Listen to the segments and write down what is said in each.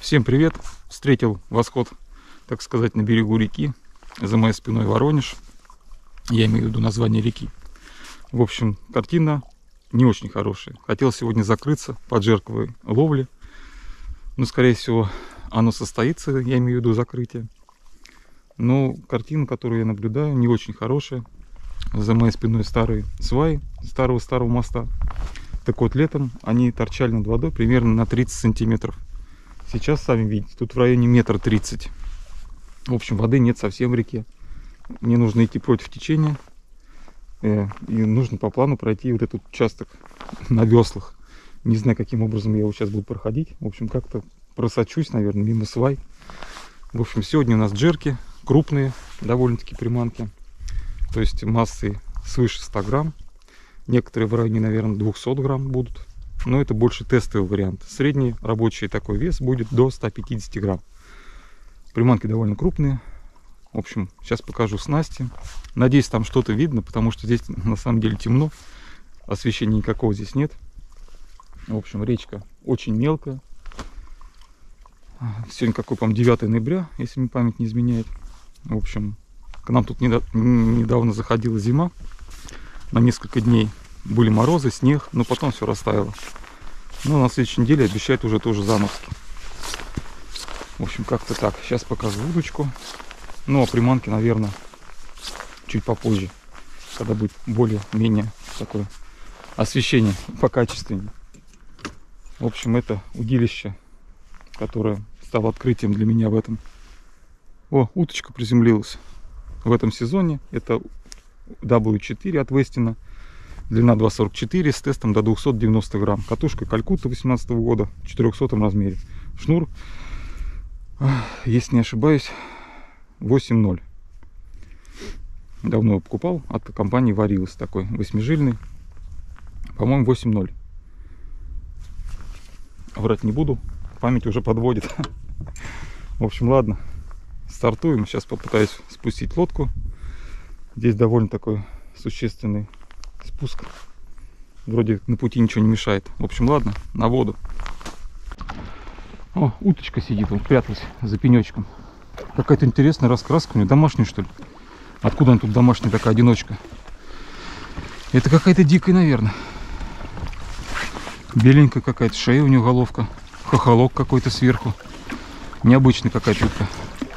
Всем привет! Встретил восход, так сказать, на берегу реки. За моей спиной Воронеж. Я имею в виду название реки. В общем, картина не очень хорошая. Хотел сегодня закрыться под жерковой ловли. Но, скорее всего, оно состоится, я имею в виду закрытие. Но картина, которую я наблюдаю, не очень хорошая. За моей спиной старые сваи старого моста. Так вот, летом они торчали над водой примерно на 30 сантиметров. Сейчас, сами видите, тут в районе 1,30 м. В общем, воды нет совсем в реке. Мне нужно идти против течения. И нужно по плану пройти вот этот участок на веслах. Не знаю, каким образом я его сейчас буду проходить. В общем, как-то просочусь, наверное, мимо свай. В общем, сегодня у нас джерки. Крупные довольно-таки приманки. То есть массой свыше 100 грамм. Некоторые в районе, наверное, 200 грамм будут. Но это больше тестовый вариант. Средний рабочий такой вес будет до 150 грамм. Приманки довольно крупные. В общем, сейчас покажу снасти. Надеюсь, там что-то видно, потому что здесь на самом деле темно. Освещения никакого здесь нет. В общем, речка очень мелкая. Сегодня какой, по-моему, 9 ноября, если мне память не изменяет. В общем, к нам тут недавно заходила зима. На несколько дней были морозы, снег, но потом все растаяло. Но на следующей неделе обещают уже тоже заморозки. В общем, как-то так. Сейчас покажу удочку. Ну, а приманки, наверное, чуть попозже, когда будет более-менее такое освещение покачественнее. В общем, это удилище, которое стало открытием для меня в этом. О, уточка приземлилась в этом сезоне. Это W4 от Вестина. Длина 2,44 с тестом до 290 грамм. Катушка Калькутта 2018 года в 400 размере. Шнур, если не ошибаюсь, 8.0. Давно его покупал. От компании Варилас, такой восьмижильный. По-моему, 8.0. Врать не буду. Память уже подводит. В общем, ладно. Стартуем. Сейчас попытаюсь спустить лодку. Здесь довольно такой существенный спуск. Вроде на пути ничего не мешает. В общем, ладно, на воду. О, уточка сидит, вот пряталась за пенечком. Какая-то интересная раскраска у нее. Домашняя, что ли? Откуда она тут домашняя такая одиночка? Это какая-то дикая, наверное. Беленькая какая-то, шея у нее, головка. Хохолок какой-то сверху. Необычная какая-то утка.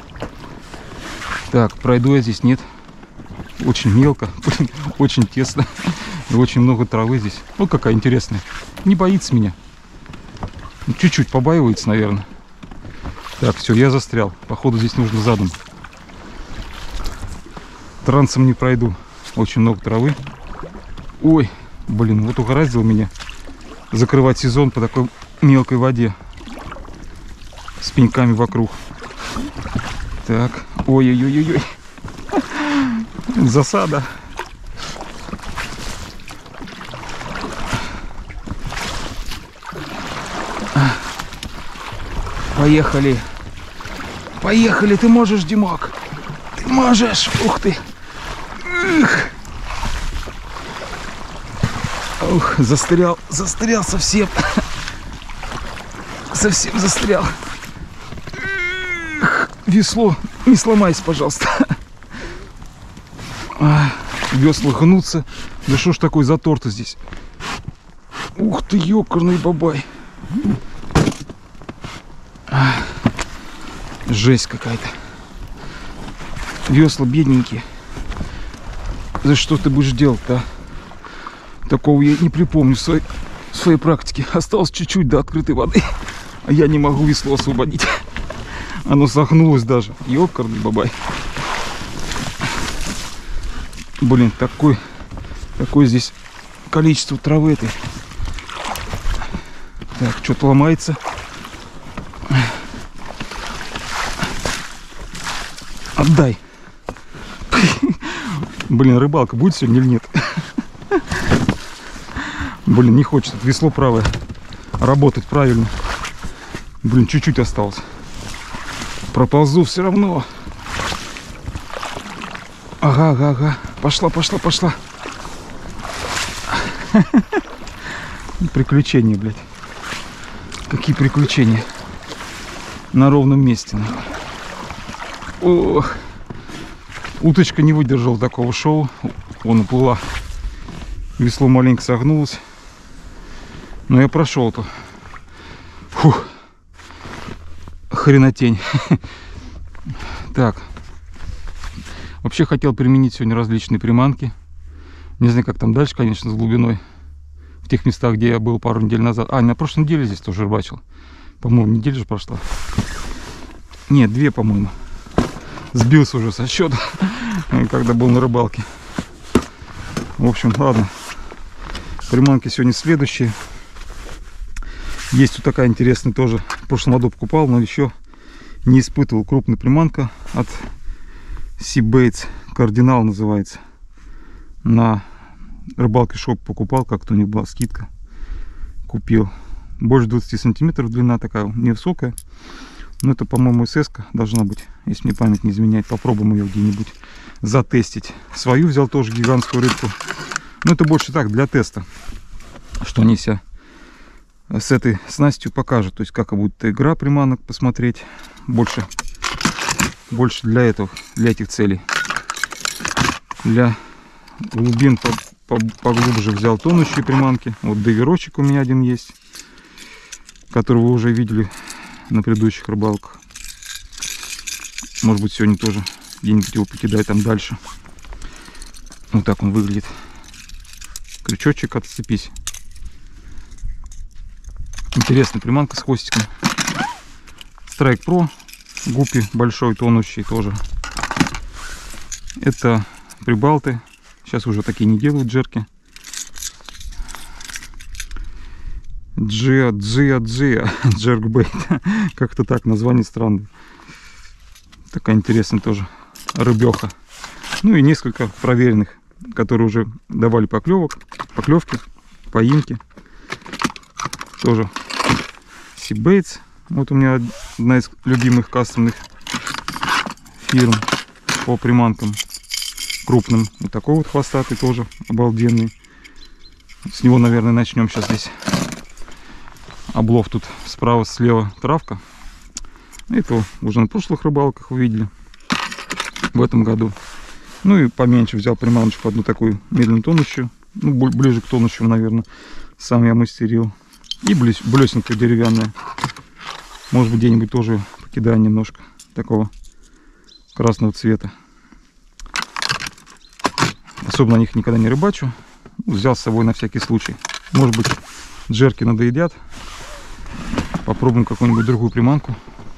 Так, пройду я здесь, нет. Очень мелко, очень тесно. И очень много травы здесь. Вот какая интересная. Не боится меня. Чуть-чуть побаивается, наверное. Так, все, я застрял. Походу здесь нужно задом. Трансом не пройду. Очень много травы. Ой, блин, вот угораздило меня закрывать сезон по такой мелкой воде. С пеньками вокруг. Так, ой-ой-ой-ой. Засада. Поехали. Поехали, ты можешь, Димок. Ты можешь. Ух ты. Ух, застрял совсем. Совсем застрял. Весло, не сломайся, пожалуйста. Весла гнутся. Да что ж такой затор-то здесь? Ух ты, ёкарный бабай. Жесть какая-то. Весла бедненькие. За что ты будешь делать-то? Такого я не припомню в своей практике. Осталось чуть-чуть до открытой воды, а я не могу весло освободить. Оно согнулось даже. Ёкарный бабай. Блин, такое здесь количество травы этой. Так, что-то ломается. Отдай. Блин, рыбалка будет сегодня или нет? Блин, не хочет весло правое работать правильно. Блин, чуть-чуть осталось. Проползу все равно. Ага. Пошла. Приключения, блядь. Какие приключения? на ровном месте. Ох. Уточка не выдержала такого шоу. Вон уплыла. Весло маленько согнулось. Но я прошел-то. Фух. Хренотень. Так. Вообще хотел применить сегодня различные приманки. Не знаю, как там дальше, конечно, с глубиной. В тех местах, где я был пару недель назад. А, на прошлой неделе здесь тоже рыбачил. По-моему, неделя же прошла. Нет, 2, по-моему. Сбился уже со счета, когда был на рыбалке. В общем, ладно. Приманки сегодня следующие. Есть вот такая интересная тоже. В прошлом году покупал, но еще не испытывал. Крупная приманка от Seabaits. Кардинал называется. На рыбалке шоп покупал. Как-то у них была скидка. Купил. Больше 20 сантиметров длина такая. Невысокая. Но это, по-моему, СС-ка должна быть. Если мне память не изменяет. Попробуем ее где-нибудь затестить. Свою взял тоже гигантскую рыбку. Но это больше так, для теста. Что они себя с этой снастью покажут. То есть, как будет игра приманок, посмотреть. Больше для этого, для этих целей. Для глубин поглубже взял тонущие приманки. Вот доверочек у меня один есть, который вы уже видели на предыдущих рыбалках. Может быть, сегодня тоже где-нибудь его покидать там дальше. Вот так он выглядит. Крючочек, отцепись. Интересная приманка с хвостиком. Strike Pro. Гуппи большой, тонущий тоже. Это прибалты. Сейчас уже такие не делают джерки. Джеркбейт. Как-то так, название странное. Такая интересная тоже рыбеха. Ну и несколько проверенных, которые уже давали поклевки, поимки. Тоже Seabaits. Вот у меня одна из любимых кастомных фирм по приманкам крупным. Вот такой вот хвостатый тоже обалденный. С него, наверное, начнем сейчас здесь. Облов тут справа-слева травка. Это уже на прошлых рыбалках вы видели. В этом году. Ну и поменьше взял приманочку одну такую медленно тонущую. Ну, ближе к тонущему, наверное. Сам я мастерил. И блесенькая деревянная. Может быть, где-нибудь тоже покидаю немножко такого красного цвета. Особо на них никогда не рыбачу. Взял с собой на всякий случай. Может быть, джерки надоедят. Попробуем какую-нибудь другую приманку.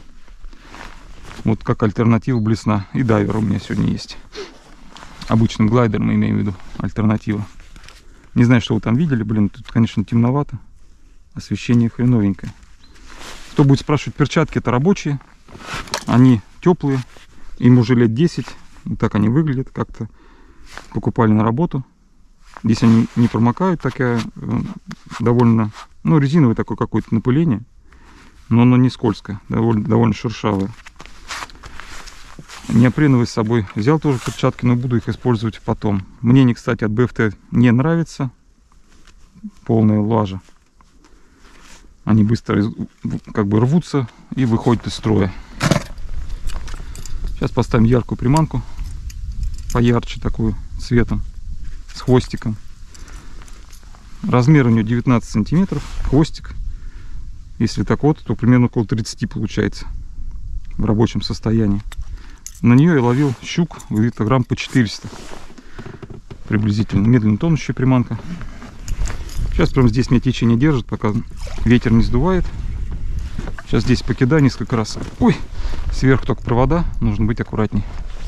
Вот как альтернатива блесна. И дайвер у меня сегодня есть. Обычным глайдером мы имеем в виду. Альтернатива. Не знаю, что вы там видели. Блин, тут, конечно, темновато. Освещение хреновенькое. Кто будет спрашивать, перчатки это рабочие. Они теплые. Им уже лет 10. Вот так они выглядят. Как-то покупали на работу. Здесь они не промокают. Такая довольно... Ну, резиновое такое какое-то напыление. Но оно не скользкое. Довольно шершавое. Неопреновые с собой взял тоже перчатки, но буду их использовать потом. Мне они, кстати, от BFT не нравятся. Полная лажа. Они быстро как бы рвутся и выходят из строя. Сейчас поставим яркую приманку. Поярче такую цветом. С хвостиком. Размер у нее 19 сантиметров. Хвостик. Если так вот, то примерно около 30 получается. В рабочем состоянии. На нее я ловил щук где-то грамм по 400. Приблизительно. Медленно тонущая приманка. Сейчас прям здесь меня течение держит, пока ветер не сдувает. Сейчас здесь покидаю несколько раз. Ой, сверху только провода. Нужно быть аккуратней.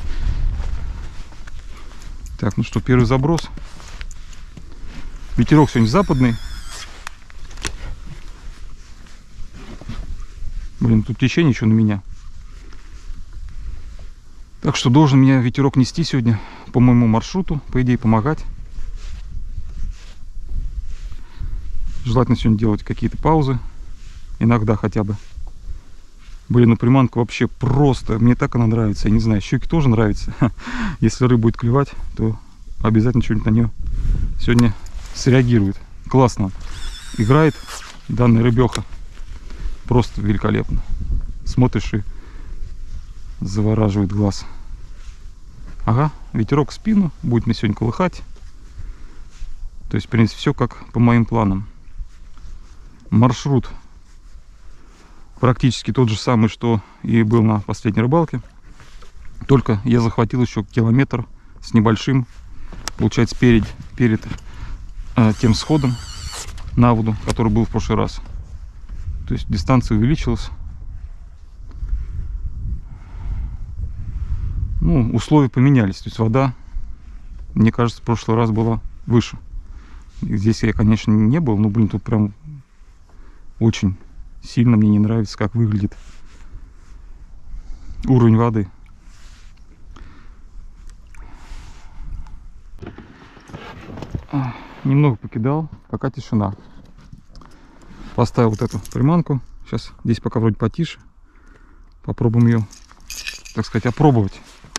Так, ну что, первый заброс. Ветерок сегодня западный. Блин, тут течение еще на меня. Так что должен меня ветерок нести сегодня по моему маршруту, по идее, помогать. Желательно сегодня делать какие-то паузы. Иногда хотя бы. Блин, ну приманка вообще просто. Мне так она нравится. Я не знаю, щуки тоже нравится. Если рыба будет клевать, то обязательно что-нибудь на нее сегодня среагирует. Классно играет данная рыбеха. Просто великолепно. смотришь и завораживает глаз. Ага, ветерок в спину, будет мне сегодня колыхать. То есть, в принципе, все как по моим планам. Маршрут практически тот же самый, что и был на последней рыбалке. Только я захватил еще километр с небольшим, получается, перед тем сходом на воду, который был в прошлый раз. То есть дистанция увеличилась. Ну, условия поменялись. То есть вода, мне кажется, в прошлый раз была выше. Здесь я, конечно, не был, но, блин, тут прям очень сильно мне не нравится, как выглядит уровень воды. Немного покидал, пока тишина. Поставил вот эту приманку. Сейчас здесь пока вроде потише. Попробуем ее, так сказать, опробовать.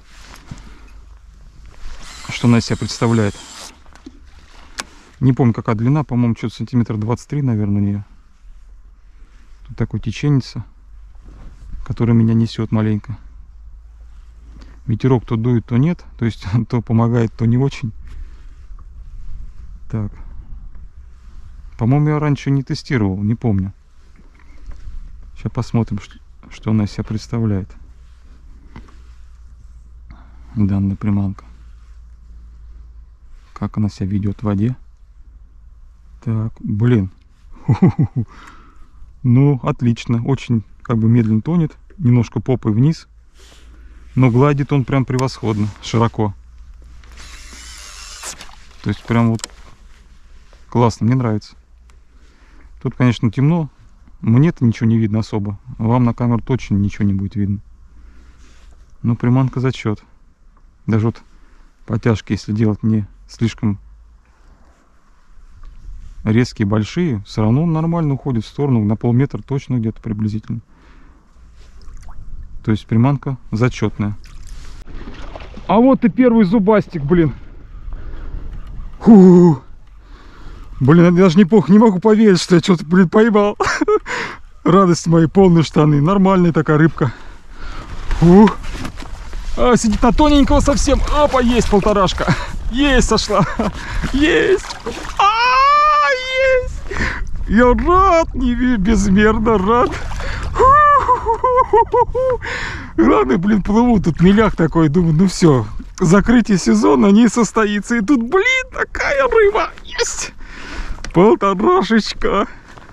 Что она из себя представляет. Не помню, какая длина. По-моему, что-то сантиметра 23, наверное, у нее. Тут такой теченица, который меня несет маленько. Ветерок то дует, то нет. То есть то помогает, то не очень. Так. По-моему, я раньше не тестировал, не помню. Сейчас посмотрим, что она из себя представляет. Данная приманка. Как она себя ведет в воде. Так, блин. Ну, отлично. Очень как бы медленно тонет. Немножко попой вниз. Но гладит он прям превосходно. Широко. То есть прям вот классно, мне нравится. Тут, конечно, темно. Мне-то ничего не видно особо. Вам на камеру точно ничего не будет видно. Но приманка зачет. Даже вот потяжки, если делать не слишком резкие, большие, все равно он нормально уходит в сторону. На полметра точно где-то приблизительно. То есть приманка зачетная. А вот и первый зубастик, блин. Фу. Блин, я даже не могу поверить, что я что-то, блин, поймал. Радость мои, полные штаны. Нормальная такая рыбка. Фу. А, сидит на тоненького совсем. Опа, есть полторашка. Есть, сошла. Есть. Есть. Я рад, безмерно рад. Ладно, блин, плыву. Тут мелях такой. Думаю, ну все. Закрытие сезона не состоится. И тут, блин, такая рыба. Есть. Полторашечка.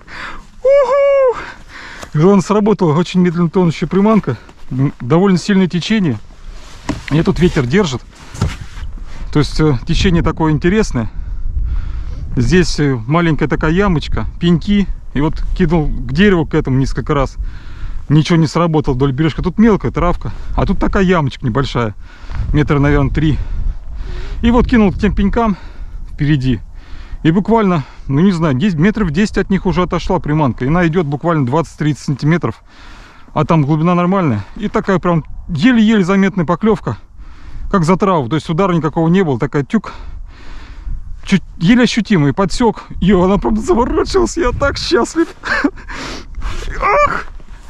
Он сработала очень медленно тонущая приманка. Довольно сильное течение. И тут ветер держит. То есть течение такое интересное. Здесь маленькая такая ямочка, пеньки. И вот кинул к дереву к этому несколько раз. Ничего не сработало вдоль бережка. Тут мелкая травка. А тут такая ямочка небольшая. Метра, наверное, 3. И вот кинул к тем пенькам впереди. И буквально, ну не знаю, метров 10 от них уже отошла приманка. И она идет буквально 20-30 сантиметров. А там глубина нормальная. И такая прям еле-еле заметная поклевка. Как за траву. То есть удара никакого не было. Такая тюк. Чуть еле ощутимый. Подсек. Ее, она правда заворачивалась. Я так счастлив. Ах!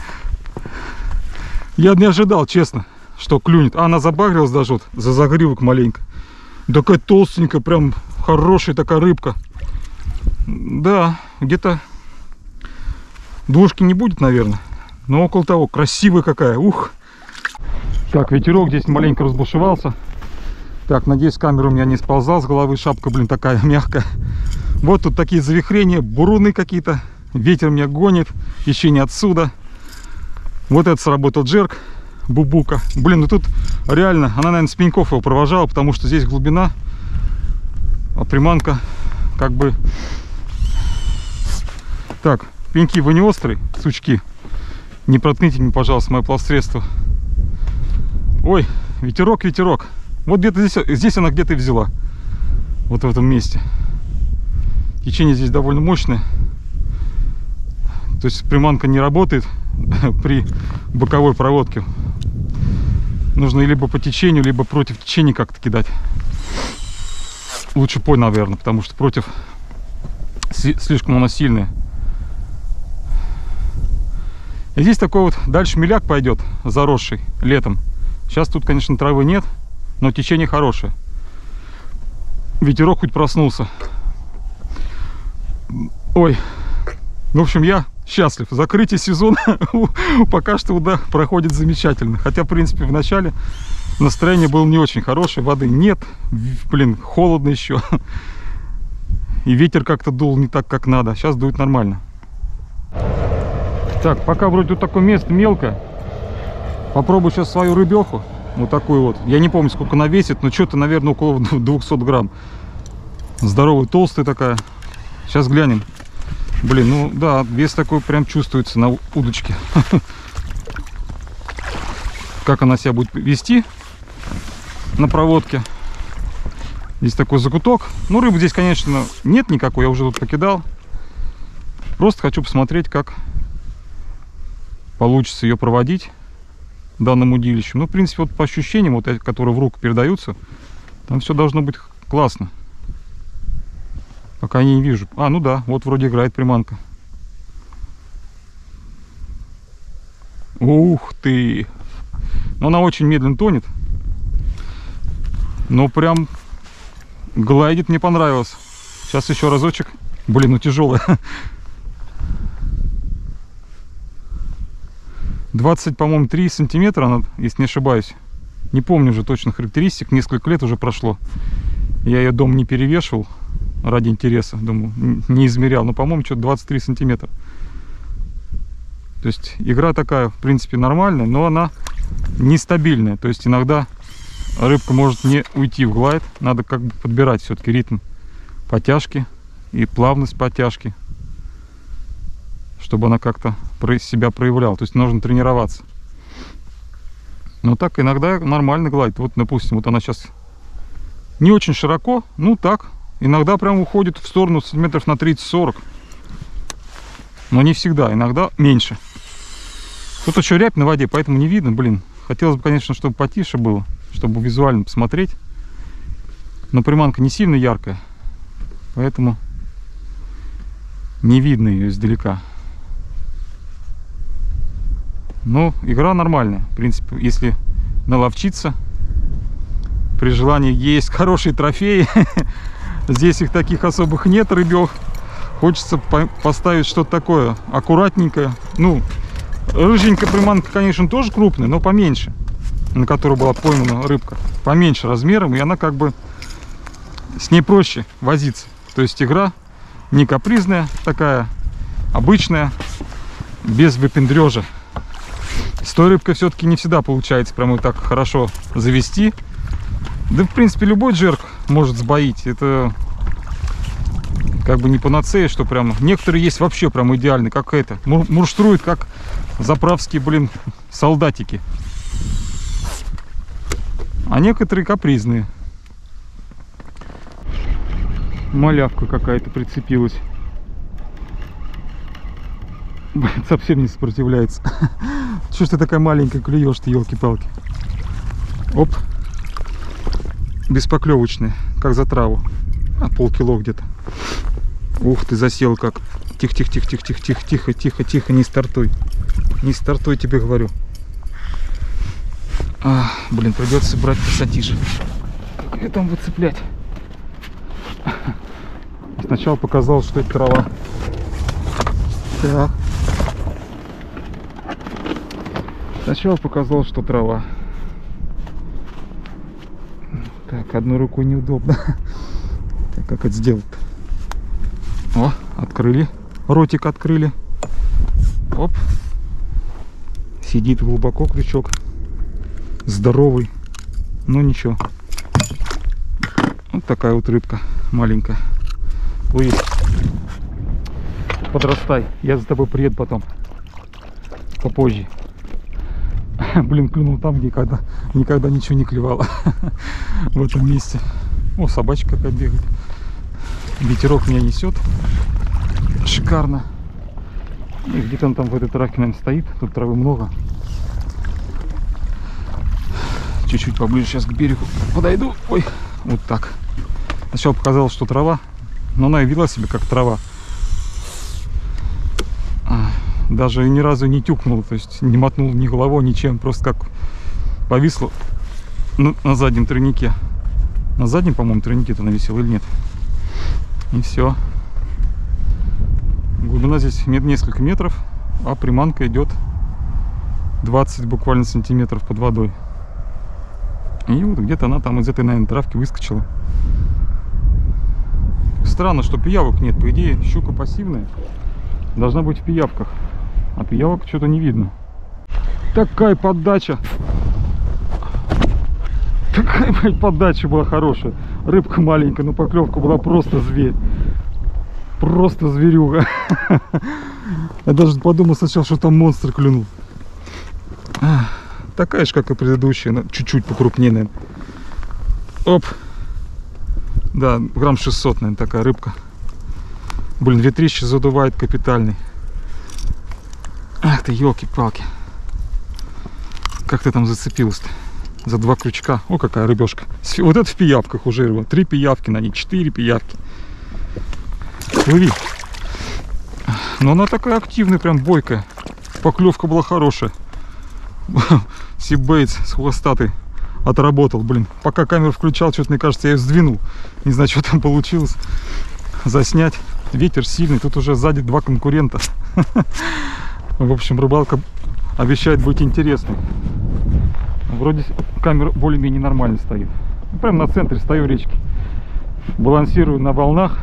Я не ожидал, честно, что клюнет. А она забагрилась даже вот за загривок маленько. Такая толстенькая, прям хорошая такая рыбка. Да, где-то двушки не будет, наверное. Но около того. Красивая какая. Ух. Так, ветерок здесь маленько разбушевался. Так, надеюсь, камера у меня не сползала с головы. Шапка, блин, такая мягкая. Вот тут такие завихрения, буруны какие-то. Ветер меня гонит. Еще не отсюда. Вот это сработал джерк. Бубука. Блин, ну тут реально, она, наверное, с пеньков его провожала, потому что здесь глубина. А приманка как бы... Так, пеньки вы не острые, сучки. Не проткните мне, пожалуйста, мое плавсредство. Ой, ветерок, ветерок. Вот где-то здесь она где-то и взяла. Вот в этом месте. Течение здесь довольно мощное. То есть приманка не работает при боковой проводке. Нужно либо по течению, либо против течения как-то кидать. Лучше пой, наверное, потому что против слишком она сильная. И здесь такой вот дальше меляк пойдет, заросший летом. Сейчас тут, конечно, травы нет, но течение хорошее. Ветерок хоть проснулся. Ой, в общем, я счастлив. Закрытие сезона пока что, да, проходит замечательно. Хотя, в принципе, в начале настроение было не очень хорошее. Воды нет, блин, холодно еще. И ветер как-то дул не так, как надо. Сейчас дует нормально. Так, пока вроде вот такое место мелкое. Попробую сейчас свою рыбеху. Вот такую вот. Я не помню, сколько она весит, но что-то, наверное, около 200 грамм. Здоровая, толстая такая. Сейчас глянем. Блин, ну да, вес такой прям чувствуется на удочке. Как она себя будет вести на проводке. Здесь такой закуток. Ну, рыбы здесь, конечно, нет никакой. Я уже тут покидал. Просто хочу посмотреть, как получится ее проводить данным удилищем. Ну, в принципе, вот по ощущениям, вот, которые в руку передаются, там все должно быть классно. Пока я не вижу. А, ну да, вот вроде играет приманка. Ух ты! Но она очень медленно тонет. Но прям глайдит, мне понравилось. Сейчас еще разочек. Блин, ну тяжелая. 20, по-моему, 3 сантиметра она, если не ошибаюсь. Не помню уже точно характеристик. Несколько лет уже прошло. Я ее дома не перевешивал ради интереса. Думаю, не измерял. Но, по-моему, что-то 23 сантиметра. То есть игра такая, в принципе, нормальная, но она нестабильная. То есть иногда рыбка может не уйти в глайд. Надо как бы подбирать все-таки ритм потяжки и плавность потяжки, чтобы она как-то себя проявляла. То есть нужно тренироваться. Но так иногда нормально глайд. Вот, допустим, вот она сейчас не очень широко. Ну так, иногда прям уходит в сторону сантиметров на 30-40. Но не всегда, иногда меньше. Тут еще рябь на воде, поэтому не видно, блин. Хотелось бы, конечно, чтобы потише было, чтобы визуально посмотреть. Но приманка не сильно яркая, поэтому не видно ее издалека. Но игра нормальная. В принципе, если наловчиться, при желании есть хорошие трофеи. Здесь их таких особых нет, рыбёх. Хочется поставить что-то такое аккуратненькое. Ну, рыженькая приманка, конечно, тоже крупная, но поменьше. На которой была поймана рыбка. Поменьше размером, и она как бы с ней проще возиться. То есть игра не капризная такая, обычная, без выпендрежа. С той рыбкой все-таки не всегда получается прям вот так хорошо завести. Да, в принципе, любой джерк может сбоить. Это как бы не панацея, что прям... Некоторые есть вообще прям идеальные, как это. Мурштруют, как заправские, блин, солдатики. А некоторые капризные. Малявка какая-то прицепилась. Блин, совсем не сопротивляется. Что ж ты такая маленькая клюешь-то, елки-палки. Оп. Беспоклевочная, как за траву. А, полкило где-то. Ух ты, засел как. Тихо, не стартуй. Не стартуй, тебе говорю. А, блин, придется брать пассатижи. Как ее там выцеплять? Сначала показалось, что это трава. Так. Сначала показалось, что трава. Так, одной рукой неудобно. Так, как это сделать-то? О, открыли. Ротик открыли. Оп. Сидит глубоко крючок. Здоровый. Ну ничего. Вот такая вот рыбка маленькая. Ловись. Подрастай. Я за тобой приеду потом. Попозже. Блин, клюнул там, где никогда ничего не клевало. В этом месте. О, собачка какая бегает. Ветерок меня несет. Шикарно. И где-то он там в этой травке, наверное, стоит. Тут травы много. Чуть-чуть поближе сейчас к берегу подойду. Ой, вот так. Сначала показалось, что трава. Но она и вела себя как трава. даже ни разу не тюкнул, то есть не мотнул ни головой, ничем, просто как повисло на заднем тройнике. На заднем, по-моему, тройнике-то нависел или нет. И все. Глубина здесь несколько метров, а приманка идет 20 буквально сантиметров под водой. И вот где-то она там из этой, наверное, травки выскочила. Странно, что пиявок нет. По идее, щука пассивная должна быть в пиявках. А пиявок что-то не видно. Такая поддача. Такая, блядь, поддача была хорошая. Рыбка маленькая, но поклевка была просто зверь. Просто зверюга. Я даже подумал сначала, что там монстр клюнул. Такая же, как и предыдущая, но чуть-чуть покрупнее, наверное. Оп. Да, грамм 600, наверное, такая рыбка. Блин, ветрище задувает капитальный. Ах ты, елки-палки. Как ты там зацепилась-то? За 2 крючка. О, какая рыбешка. Вот это в пиявках уже рыба. 3 пиявки на ней, 4 пиявки. Плыви. Но она такая активная, прям бойкая. Поклевка была хорошая. Сибейтс с хвостатой отработал, блин. Пока камеру включал, что-то, мне кажется, я ее сдвинул. Не знаю, что там получилось. Заснять. Ветер сильный, тут уже сзади 2 конкурента. В общем, рыбалка обещает быть интересной. Вроде камера более-менее нормально стоит. Прям на центре стою речки. Балансирую на волнах.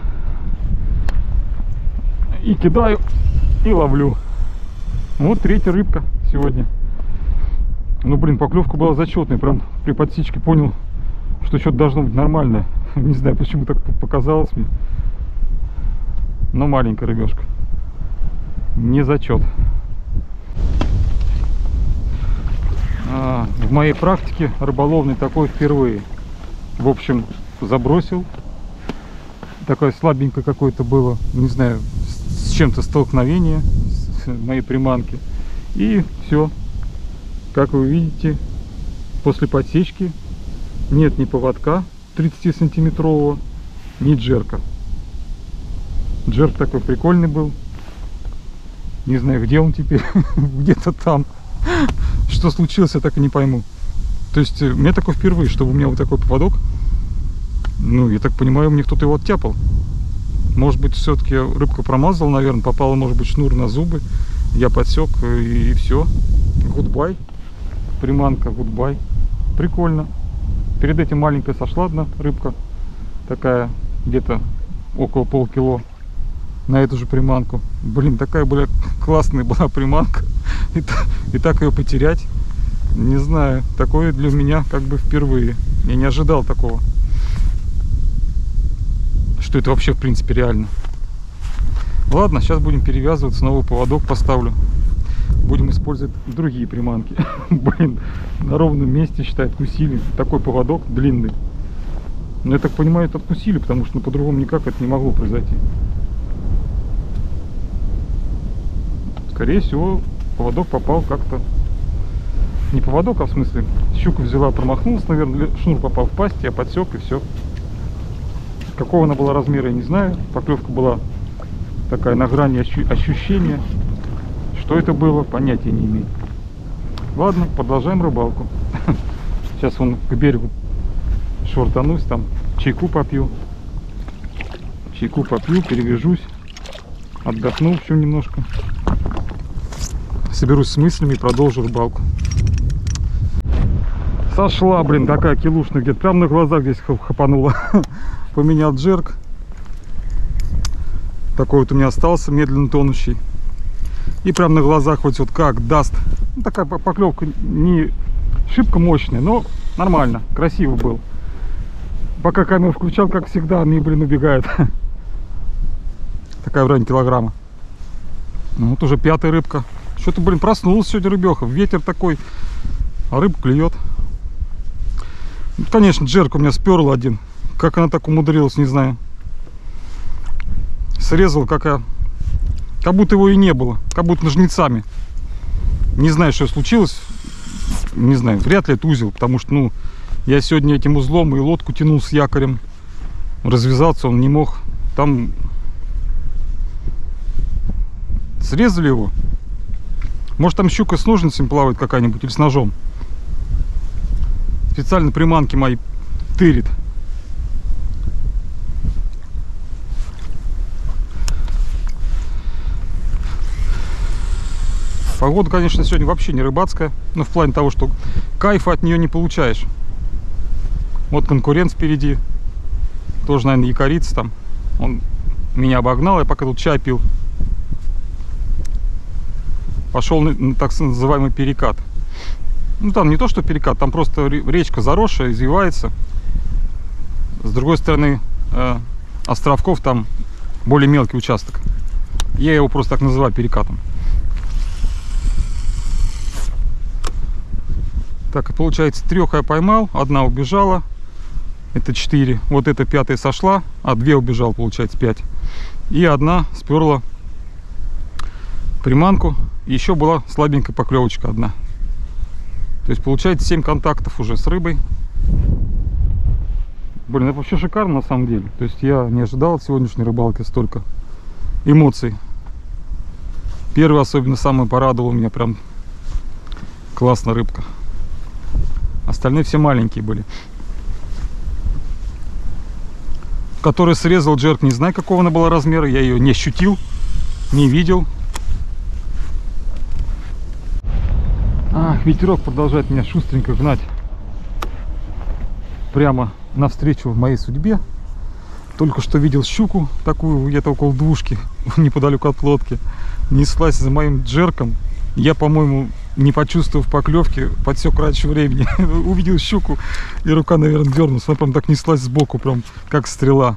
И кидаю, и ловлю. Вот 3-я рыбка сегодня. Ну, блин, поклевка была зачетная. Прям при подсечке понял, что что-то должно быть нормальное. Не знаю, почему так показалось мне. Но маленькая рыбешка. Не зачет. В моей практике рыболовной такой впервые. В общем, забросил. Такое слабенькое какое-то было. Не знаю, с чем-то столкновение с моей приманки. И все. Как вы видите, после подсечки нет ни поводка 30-сантиметрового, ни джерка. Джерк такой прикольный был. Не знаю, где он теперь. Где-то там. Что случилось, я так и не пойму. То есть, у меня такое впервые, чтобы у меня вот такой поводок. Ну, я так понимаю, мне кто-то его оттяпал. Может быть, все-таки рыбка промазала, наверное, попала, может быть, шнур на зубы. Я подсек, и все. Гудбай. Приманка, гудбай. Прикольно. Перед этим маленькая сошла одна рыбка. Такая, где-то около полкило. На эту же приманку. Блин, такая, бля, классная была приманка. И так ее потерять, не знаю. Такое для меня как бы впервые. Я не ожидал такого. Что это вообще в принципе реально. Ладно, сейчас будем перевязываться. Новый поводок поставлю. Будем использовать другие приманки. Блин, на ровном месте, считай, откусили. Такой поводок длинный. Но я так понимаю, это откусили, потому что по-другому никак это не могло произойти. Скорее всего, поводок попал как-то... Не поводок, а в смысле, щука взяла, промахнулась, наверное, шнур попал в пасть, я подсек, и все. Какого она была размера, я не знаю. Поклевка была такая на грани ощущения. Что это было, понятия не имею. Ладно, продолжаем рыбалку. Сейчас вон к берегу швартанусь, там чайку попью. Чайку попью, перевяжусь. Отдохну еще немножко. Соберусь с мыслями и продолжу рыбалку. Сошла, блин, такая килушная, где-то прям на глазах здесь хапанула. Поменял джерк. Такой вот у меня остался, медленно тонущий. И прям на глазах вот как даст. Ну, такая поклевка не шибко мощная, но нормально, красиво был. Пока камеру включал, как всегда, они, блин, убегают. Такая в районе килограмма. Ну, вот уже 5-я рыбка. Что-то, блин, проснулась сегодня рыбеха. Ветер такой, а рыбка клюет. Ну, конечно, джерк у меня сперл один. Как она так умудрилась, не знаю. Срезал, как будто его и не было. Как будто ножницами. Не знаю, что случилось. Не знаю, вряд ли это узел. Потому что, ну, я сегодня этим узлом и лодку тянул с якорем. Развязаться он не мог. Там срезали его. Может, там щука с ножницами плавает какая-нибудь или с ножом. Специально приманки мои тырит. Погода, конечно, сегодня вообще не рыбацкая. Но в плане того, что кайфа от нее не получаешь. Вот конкурент впереди. Тоже, наверное, якорится там. Он меня обогнал, я пока тут чай пил. Пошел на так называемый перекат. Ну, там не то, что перекат, там просто речка заросшая, извивается. С другой стороны островков там более мелкий участок. Я его просто так называю перекатом. Так, и получается, 3 я поймал, 1 убежала. Это 4. Вот эта 5-я сошла, а 2 убежал, получается 5. И 1 сперла приманку. И еще была слабенькая поклевочка 1. То есть получается 7 контактов уже с рыбой. Блин, это вообще шикарно на самом деле. То есть я не ожидал от сегодняшней рыбалки столько эмоций. Первый особенно самый порадовал меня, прям классно рыбка. Остальные все маленькие были. Который срезал джерк, не знаю какого она была размера, я ее не ощутил, не видел. Ах, ветерок продолжает меня шустренько гнать прямо навстречу моей судьбе. Только что видел щуку такую где-то около 2 неподалеку от лодки, неслась за моим джерком. Я, по-моему, не почувствовав поклевки, подсек раньше времени. Увидел щуку, и рука, наверное, дернулась. Она прям так неслась сбоку, прям как стрела.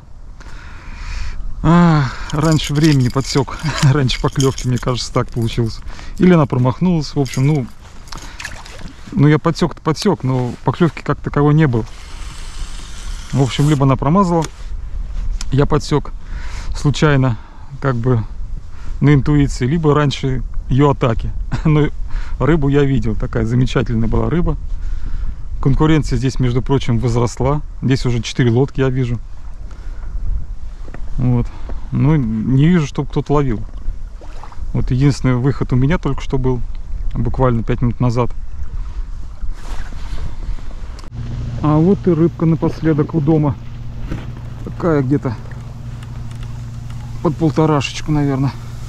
Раньше времени подсек. Раньше поклевки, мне кажется, так получилось. Или она промахнулась. В общем, ну я подсек-то подсек, но поклевки как таковой не было. В общем, либо она промазала, я подсек случайно, как бы на интуиции, либо раньше ее атаки. Но рыбу я видел, такая замечательная была рыба. Конкуренция здесь, между прочим, возросла. Здесь уже 4 лодки я вижу. Вот. Но не вижу, чтобы кто-то ловил. Вот единственный выход у меня только что был, буквально 5 минут назад. А вот и рыбка напоследок у дома. Такая где-то под 1,5-шечку, наверное.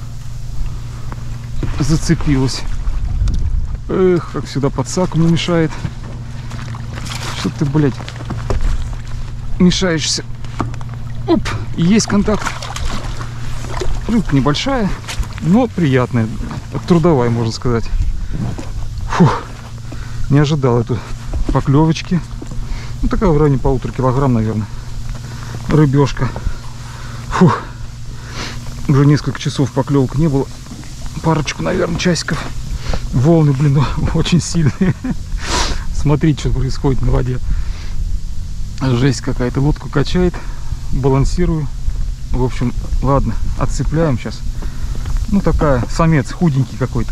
Зацепилась. Эх, как сюда подсаку не мешает. Что ты, блядь, мешаешься? Оп, есть контакт. Рыбка небольшая, но приятная, трудовая, можно сказать. Фух, не ожидал эту поклевочки. Ну, такая в районе 1,5 килограмм, наверное. Рыбешка. Фух, уже несколько часов поклевок не было. Парочку, наверное, часиков. Волны, блин, очень сильные. Смотрите, что происходит на воде. Жесть какая-то. Лодку качает. Балансирую. В общем, ладно, отцепляем сейчас. Ну, такая, самец худенький какой-то.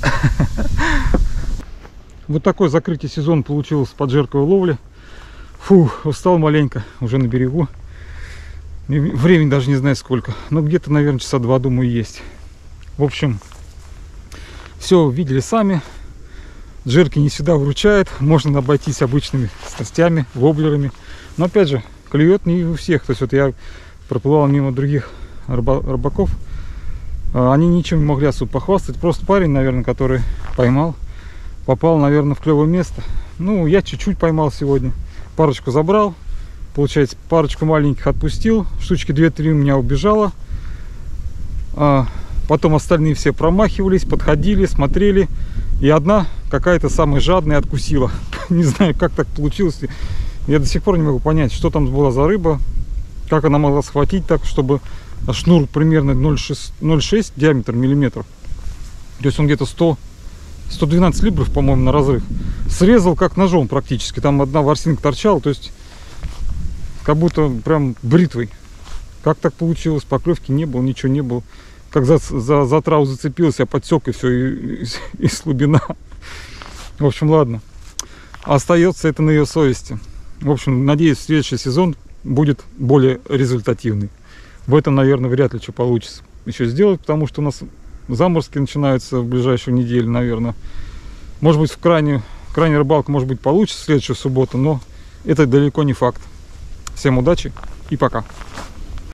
Вот такое закрытие сезона получилось под жерковой ловли. Фух, устал маленько. Уже на берегу. Времени даже не знаю сколько. Но где-то, наверное, часа 2, думаю, есть. В общем, все видели сами. Джерки не всегда выручает. Можно обойтись обычными снастями, воблерами. Но опять же, клюет не у всех. То есть вот я проплывал мимо других рыбаков. Они ничем не могли особо похвастать. Просто парень, наверное, который поймал, попал, наверное, в клевое место. Ну, я чуть-чуть поймал сегодня. Парочку забрал. Получается, парочку маленьких отпустил. Штучки 2-3 у меня убежало. Потом остальные все промахивались, подходили, смотрели. И одна какая-то самая жадная откусила. Не знаю, как так получилось. Я до сих пор не могу понять, что там была за рыба. Как она могла схватить так, чтобы шнур примерно 0,6 диаметр миллиметров. То есть он где-то 112 либров, по-моему, на разрыв. Срезал как ножом практически. Там одна ворсинка торчала. То есть как будто прям бритвой. Как так получилось? Поклевки не было, ничего не было. Как за траву зацепился, я подсек, и все, и слабина. В общем, ладно. Остается это на ее совести. В общем, надеюсь, следующий сезон будет более результативный. В этом, наверное, вряд ли что получится еще сделать, потому что у нас заморозки начинаются в ближайшую неделю, наверное. Может быть, в крайнюю рыбалку, может быть, получится в следующую субботу, но это далеко не факт. Всем удачи и пока.